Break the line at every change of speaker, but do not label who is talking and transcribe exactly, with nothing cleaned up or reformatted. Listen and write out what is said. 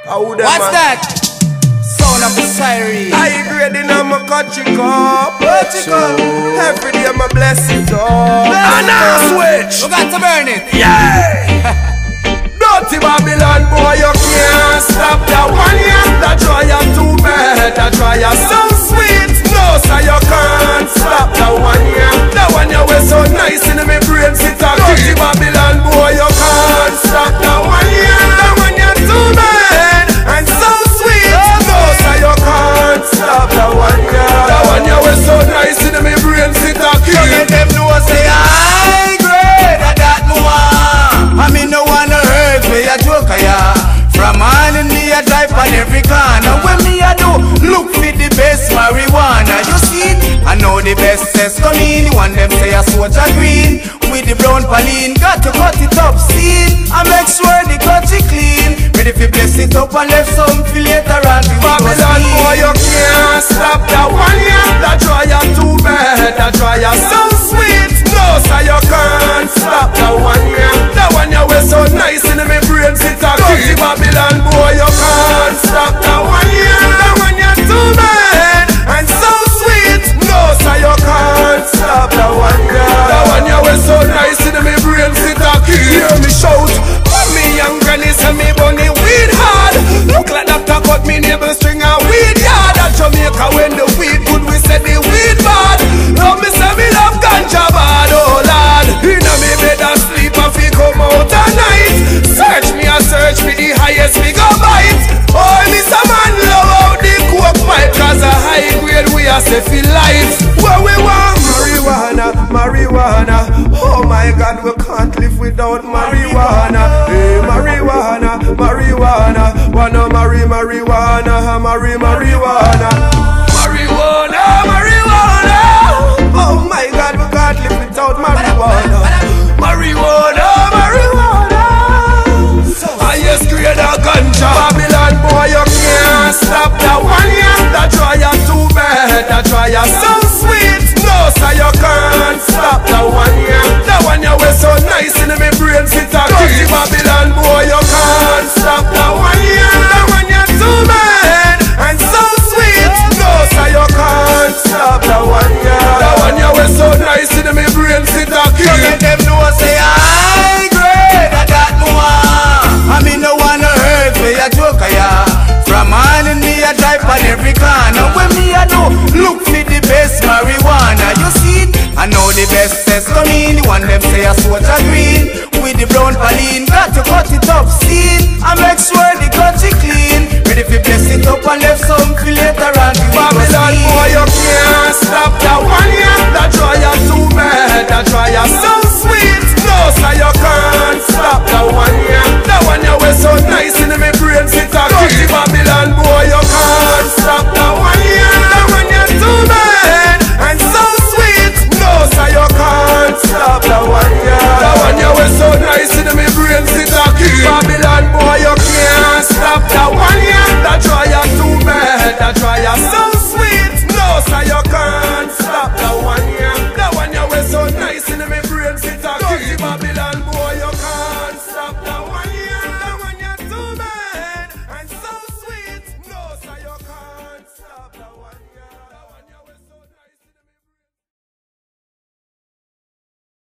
What's that? Sound of the siren.
I grade in a my country cup. Every day my blessings up. And now switch.
We got to burn it.
Yeah. Dirty Babylon boy, you can't stop that one. Yeah, that joy you too bad. That joy you so sweet. No, so you can't stop that one. Yeah, that one you wear so nice in my brain. Sit up. Dirty Babylon boy, you can't stop that one. Yeah, that one you too bad and so sweet. No, so you can't stop that one. Yeah, that one you wear so nice in my brain. Sit up.
You let them know say I grade that one. I mean no one hurt me a joke ya. From morning me a drive on every corner. When me a do look for the best marijuana. You see I know the best says come in. One them say a soldier green with the brown paline. Got to cut it up, see. I make sure the country clean. Ready for bless it up and left some for later on.
Babylon boy, you can't stop that one. Yeah, that joy you too bad. That joy you so sweet. No, so you can't stop that one. Yeah, that one you wear so nice in my brain. Sit a key. Babylon boy, you can't stop that one. Yeah, that one you too bad and so sweet. No, so you can't stop that one. Yeah, that one you wear so nice in my brain. Sit a key. Hear me shout. Me young granny say me bunny weed hard. Look like Doctor cut me neighbor string a weed yard. At Jamaica when the weed good, we say the weed bad. Love me say me love ganja bad, oh lad. Inna me bed and sleep and fi come out at night. Search me and search me the highest me go bite. Oh, me some man love out the coke pipe. Cause a high grade we a say fi life. What we want? Marijuana, marijuana. Oh my God, we can't live without marijuana. Hey, marijuana, marijuana. Wanna marry marijuana, marry marijuana. Marijuana, marijuana. Oh my God, we can't live without marijuana. Marijuana, marijuana. Highest grade of ganja. Babylon boy, you can't stop that one. Yeah, that joy you too bad. That joy you so sweet. No, so you can't stop that one. Yeah, that one you wear so nice in my brain. Sit a key. Babylon boy, you can't stop that one. Yeah, that one you too bad and so sweet. No, so you can't stop that one. Yeah, that one you wear so nice in my brain. Sit a key.
You let them know say I grade that one. I mean no one hurt me a joke ya. From morning me a drive on every corner. When me a do look for the best marijuana. You see I know the best says come in. One them say a soldier green with the brown paline. Got to cut it up.